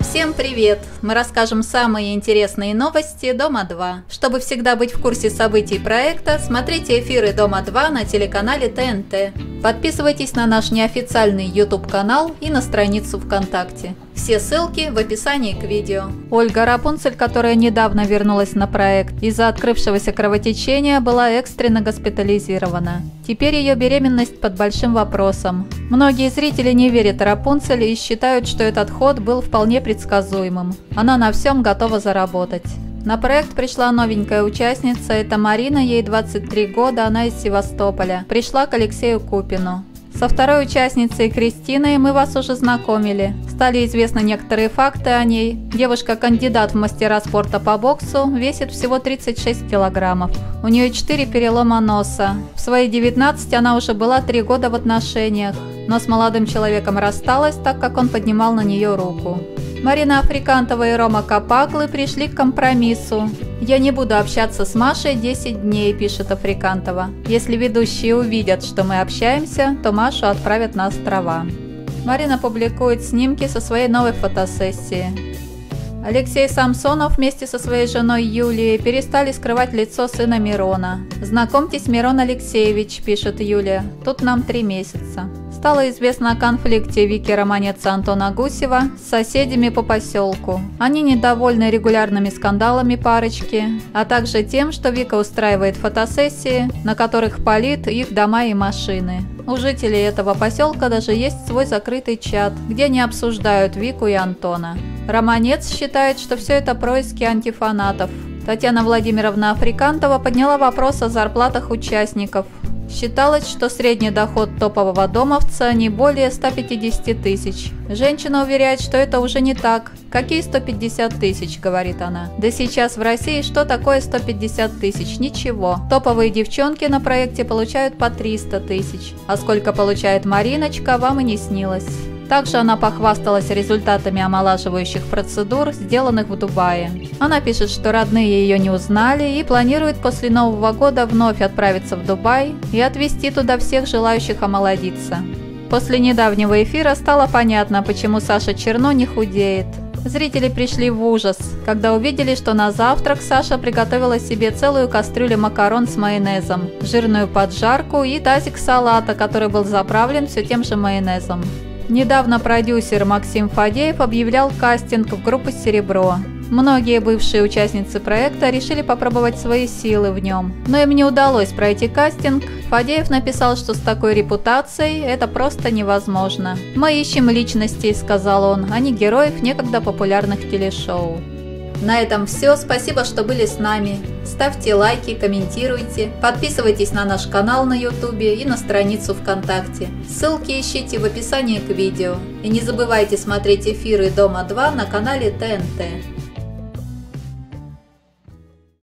Всем привет! Мы расскажем самые интересные новости Дома-2. Чтобы всегда быть в курсе событий проекта, смотрите эфиры Дома-2 на телеканале ТНТ. Подписывайтесь на наш неофициальный YouTube-канал и на страницу ВКонтакте. Все ссылки в описании к видео. Ольга Рапунцель, которая недавно вернулась на проект, из-за открывшегося кровотечения была экстренно госпитализирована. Теперь ее беременность под большим вопросом. Многие зрители не верят Рапунцель и считают, что этот ход был вполне предсказуемым. Она на всем готова заработать. На проект пришла новенькая участница, это Марина, ей 23 года, она из Севастополя. Пришла к Алексею Купину. Со второй участницей Кристиной мы вас уже знакомили. Стали известны некоторые факты о ней. Девушка кандидат в мастера спорта по боксу, весит всего 36 килограммов. У нее 4 перелома носа. В свои 19 она уже была 3 года в отношениях, но с молодым человеком рассталась, так как он поднимал на нее руку. Марина Африкантова и Рома Капаклы пришли к компромиссу. «Я не буду общаться с Машей 10 дней», – пишет Африкантова. «Если ведущие увидят, что мы общаемся, то Машу отправят на острова». Марина публикует снимки со своей новой фотосессии. Алексей Самсонов вместе со своей женой Юлией перестали скрывать лицо сына Мирона. «Знакомьтесь, Мирон Алексеевич», – пишет Юлия, – «тут нам 3 месяца». Стало известно о конфликте Вики Романец и Антона Гусева с соседями по поселку. Они недовольны регулярными скандалами парочки, а также тем, что Вика устраивает фотосессии, на которых палит их дома и машины. У жителей этого поселка даже есть свой закрытый чат, где они обсуждают Вику и Антона. Романец считает, что все это происки антифанатов. Татьяна Владимировна Африкантова подняла вопрос о зарплатах участников. Считалось, что средний доход топового домовца не более 150 тысяч. Женщина уверяет, что это уже не так. «Какие 150 тысяч?» – говорит она. «Да сейчас в России что такое 150 тысяч? Ничего. Топовые девчонки на проекте получают по 300 тысяч. А сколько получает Мариночка, вам и не снилось». Также она похвасталась результатами омолаживающих процедур, сделанных в Дубае. Она пишет, что родные ее не узнали и планирует после Нового года вновь отправиться в Дубай и отвезти туда всех желающих омолодиться. После недавнего эфира стало понятно, почему Саша Черно не худеет. Зрители пришли в ужас, когда увидели, что на завтрак Саша приготовила себе целую кастрюлю макарон с майонезом, жирную поджарку и тазик салата, который был заправлен все тем же майонезом. Недавно продюсер Максим Фадеев объявлял кастинг в группу «Серебро». Многие бывшие участницы проекта решили попробовать свои силы в нем, но им не удалось пройти кастинг. Фадеев написал, что с такой репутацией это просто невозможно. «Мы ищем личностей», – сказал он, – «а не героев некогда популярных телешоу». На этом все. Спасибо, что были с нами. Ставьте лайки, комментируйте, подписывайтесь на наш канал на YouTube и на страницу ВКонтакте. Ссылки ищите в описании к видео. И не забывайте смотреть эфиры Дома-2 на канале ТНТ.